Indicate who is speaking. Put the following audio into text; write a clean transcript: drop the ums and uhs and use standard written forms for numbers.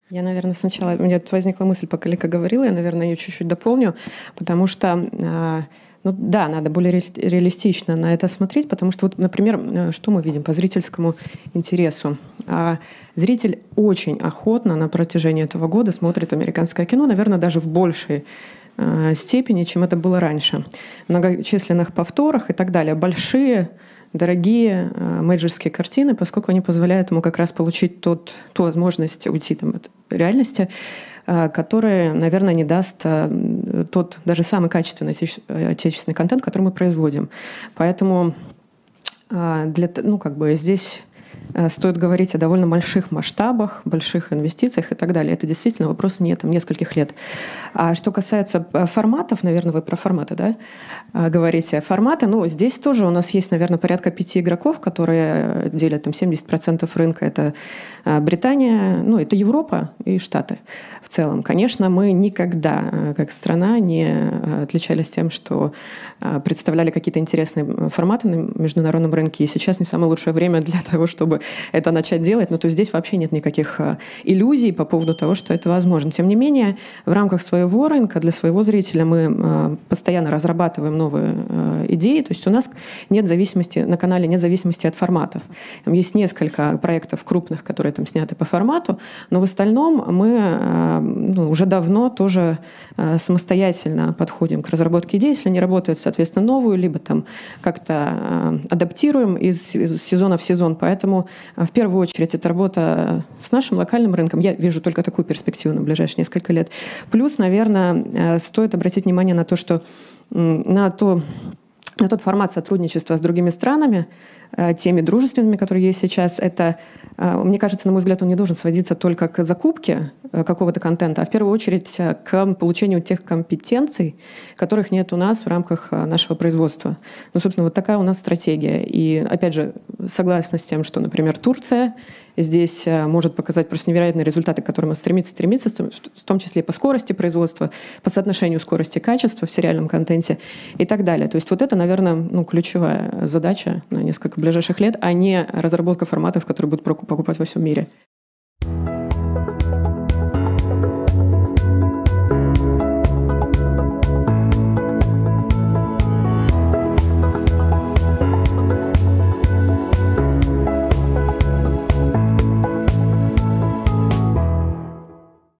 Speaker 1: Я, наверное, сначала... У меня тут возникла мысль, пока Лика говорила, я, наверное, ее чуть-чуть дополню, потому что, ну да, надо более реалистично на это смотреть, потому что, вот, например, что мы видим по зрительскому интересу? Зритель очень охотно на протяжении этого года смотрит американское кино, наверное, даже в большей степени, чем это было раньше. В многочисленных повторах и так далее. Большие, дорогие мейджорские картины, поскольку они позволяют ему как раз получить ту возможность уйти там, от реальности, которая, наверное, не даст тот даже самый качественный отечественный контент, который мы производим. Поэтому здесь стоит говорить о довольно больших масштабах, больших инвестициях и так далее. Это действительно вопрос не там, нескольких лет. А что касается форматов, наверное, вы про форматы, да, говорите. Форматы, здесь тоже у нас есть, наверное, порядка 5 игроков, которые делят там 70% рынка. Это Британия, это Европа и Штаты в целом. Конечно, мы никогда, как страна, не отличались тем, что представляли какие-то интересные форматы на международном рынке. И сейчас не самое лучшее время для того, чтобы это начать делать. То есть здесь вообще нет никаких иллюзий по поводу того, что это возможно. Тем не менее, в рамках своего рынка, для своего зрителя мы постоянно разрабатываем новые идеи. То есть у нас нет зависимости, на канале нет зависимости от форматов. Там есть несколько проектов крупных, которые там сняты по формату, но в остальном мы уже давно тоже самостоятельно подходим к разработке идей. Если не работает, соответственно, новую, либо там как-то адаптируем из сезона в сезон. Поэтому в первую очередь это работа с нашим локальным рынком. Я вижу только такую перспективу на ближайшие несколько лет. Плюс, наверное, стоит обратить внимание на то, что на тот формат сотрудничества с другими странами, теми дружественными, которые есть сейчас, это, мне кажется, на мой взгляд, он не должен сводиться только к закупке какого-то контента, а в первую очередь к получению тех компетенций, которых нет у нас в рамках нашего производства. Собственно, вот такая у нас стратегия. И, опять же, согласна с тем, что, например, Турция здесь может показать просто невероятные результаты, к которым стремится, в том числе и по скорости производства, по соотношению скорости и качества в сериальном контенте и так далее. То есть вот это, наверное, ключевая задача на несколько ближайших лет, а не разработка форматов, которые будут покупать во всем мире.